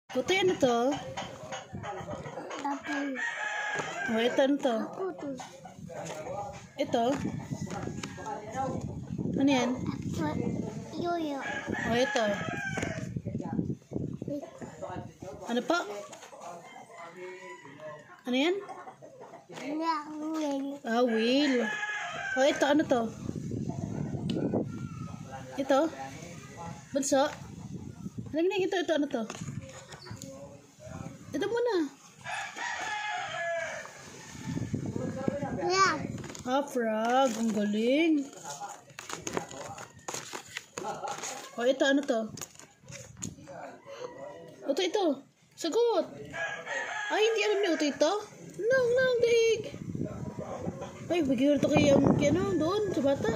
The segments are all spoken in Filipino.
Puti, ano to? Tapos, O, ito, ano to? puto. Ito? Ano yan? Yoyo. O, ito. Ano pa? Ano yan? Ah, wheel. O, ito, ano to? Ito? Bunso? Halika, ito, ano to? Ito muna. Ah, frog. Ang galing. O, ito, ano to? Ito. Sagot. Ay, hindi alam niyo ito. Nang, dig. Ay, bigyan ito kay ano, doon, sa bata.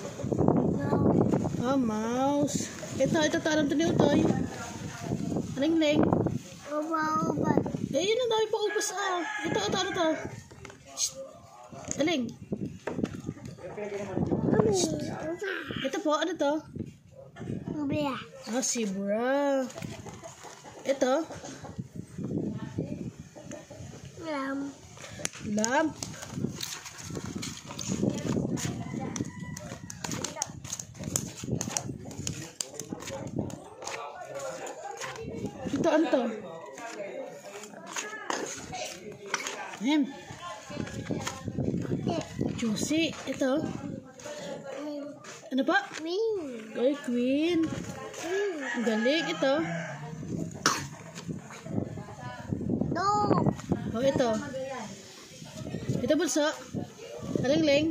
Ah, mouse. Ito, alam ito niyo ito. Aling-ling. Ubat. Eh, yun ang dami pa ubas ah. Ito, ano to? Aling. Ito po, ano to? Ubia. Ah, zebra. Ito? Lamp. Ito, ano to? Juicy. Ito? Ano pa? Ay, queen. Ang galing. Ito? Oh, ito. Ito, bunso. Aling-ling.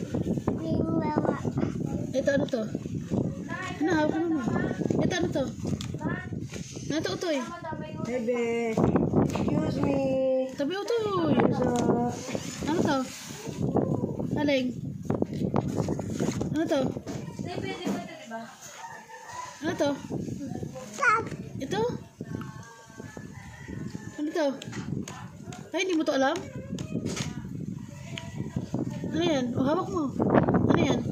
Ito, ano to? Ano, hawak mo mo. Ito, ano to? Ano to, utoy? Bebe, excuse me. Tabi, utoy. Ano to? Aling? Ano to? Ano to? Ito? Ano to? Ay, hindi mo to alam? Ano yan? O, hawak mo. Ano yan?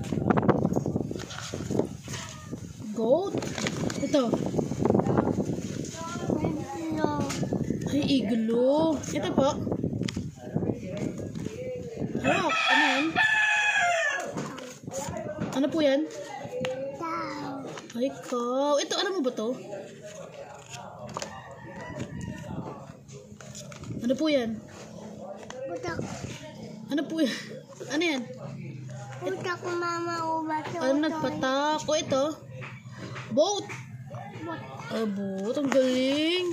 Goat? Ito? Ay, iglo. Ito po? Hawak. Ano yan? Ano po yan? Ay, cow. Ito, alam mo ba to? Ano po yan? Utak. Ano po yan? Ano yan? Utak mama ubat. Ano nagpatak? O ito? Boat. Ah, boat. Ang galing.